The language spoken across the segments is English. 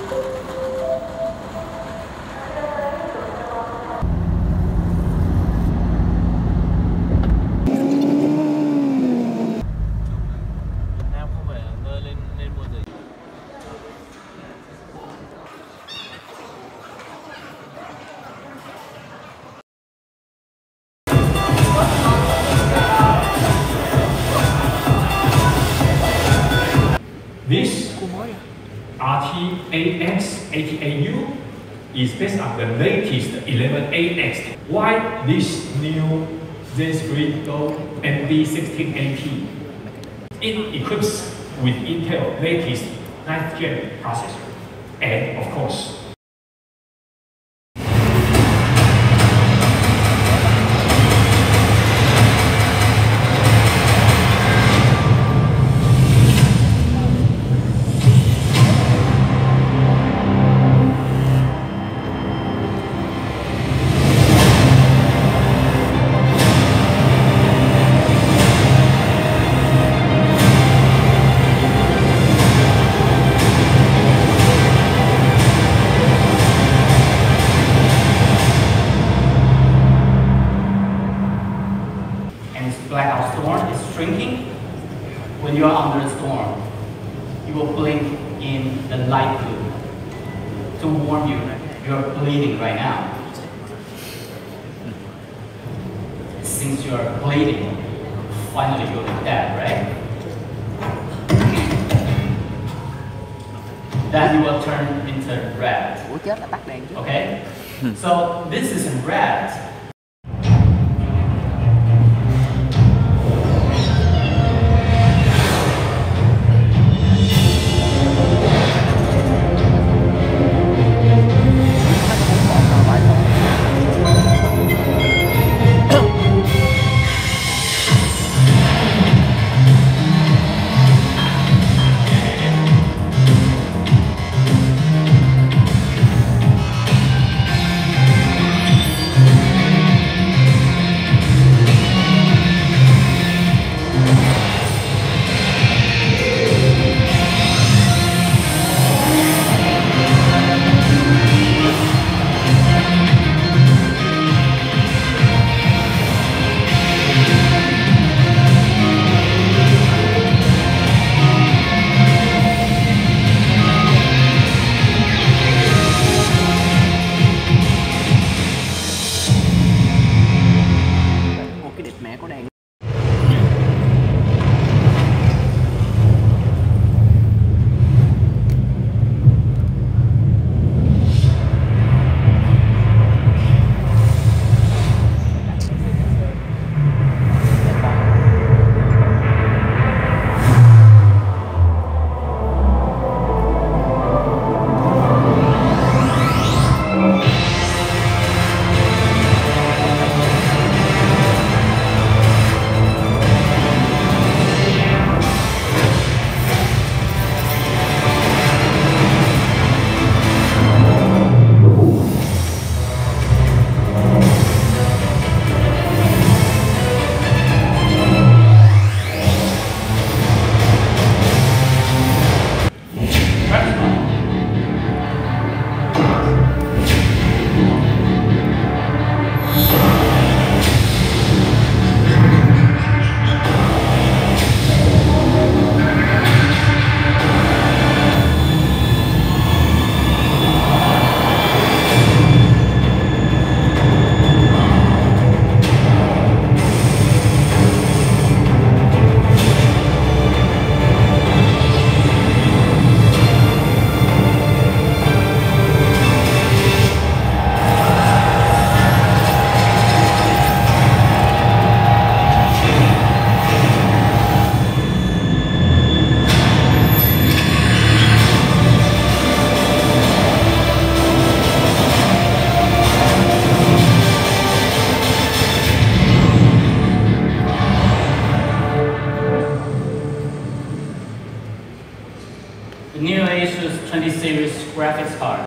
This RT8X ATAU is based on the latest 11AX, while this new Zen 3 Go MB16AP it equips with Intel latest 9th gen processor, and of course, blackout storm is shrinking. When you are under a storm, you will blink in the light blue to warn you you're bleeding right now. Since you're bleeding, finally you'll be dead, right? Then you will turn into red. Okay? So this is red. The new Asus 20 series graphics card.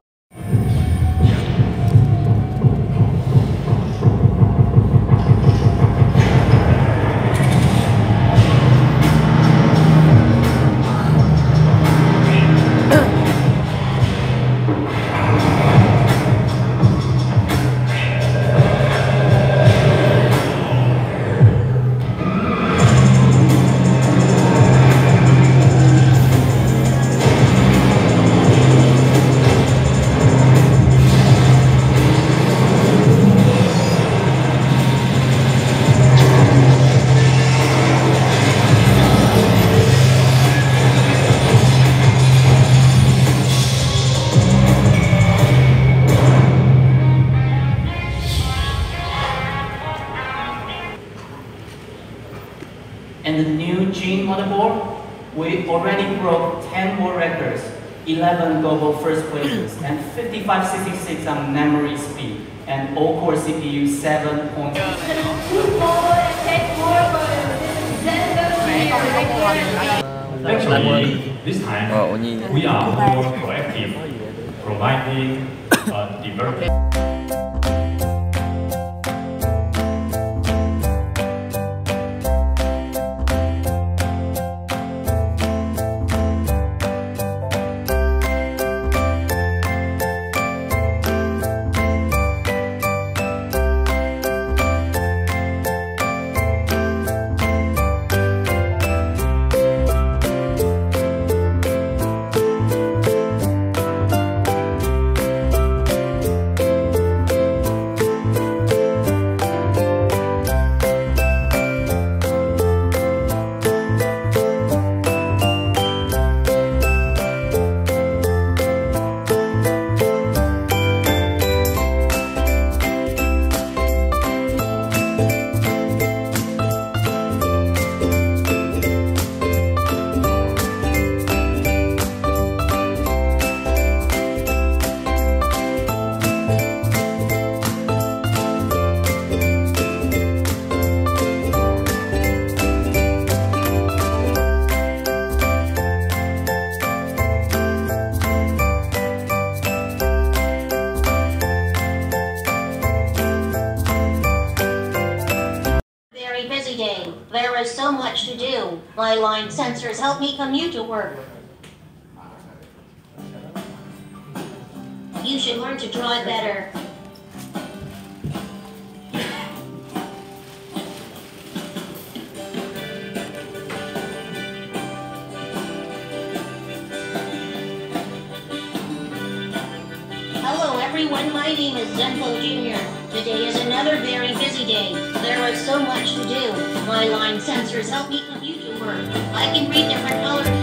We already broke 10 world records, 11 global first places, and 5566 on memory speed, and all-core CPU 7. Actually, this time we are more proactive, providing development. There is so much to do. My line sensors help me commute to work. You should learn to drive better. Hello everyone, my name is Zenfo Jr. Today is another very busy day. There is so much to do. My line sensors help me commute to work. I can read different colors.